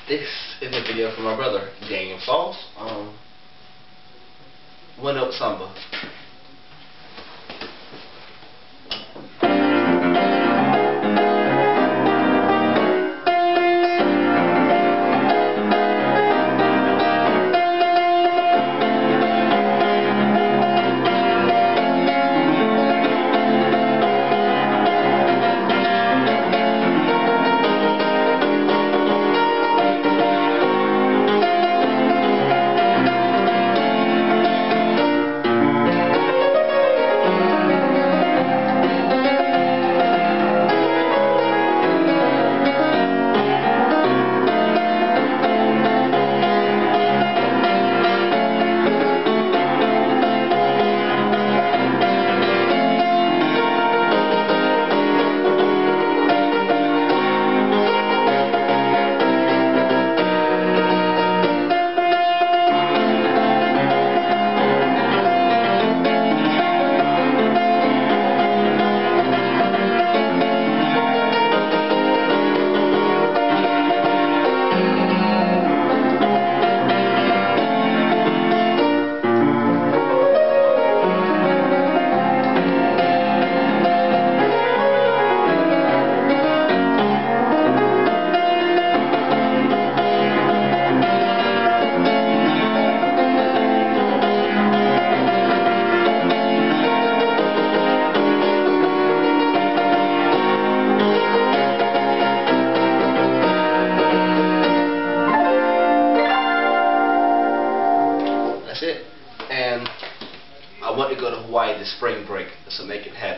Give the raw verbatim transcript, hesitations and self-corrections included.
This is a video from my brother, Daniel Sauls, um, Note Samba. That's it. And I want to go to Hawaii this spring break, so make it happen.